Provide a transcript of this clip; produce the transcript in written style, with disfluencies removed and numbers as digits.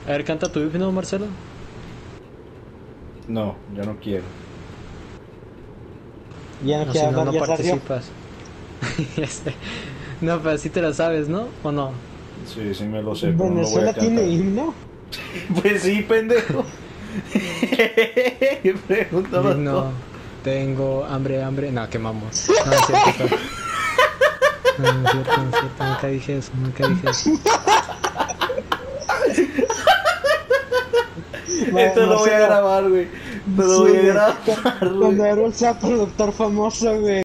A ver, canta tu himno, Marcelo. No, yo no quiero. Ya no No, quiero si no, hablar, no ya salió. participas. No, pero sí te la sabes, ¿no? ¿O no? Sí, sí me lo sé, pero no lo voy a Venezuela tiene cantar. himno. Pues sí, pendejo. Pregúntalo todo. Himno. Tengo hambre, hambre. No, quemamos. No, no es cierto, pero... No, no es cierto, no es cierto. Nunca dije eso, nunca dije eso. Esto lo voy a Marcelo, grabar, güey. Esto lo sí, voy a güey. grabar, Cuando güey. Errol sea productor famoso, güey.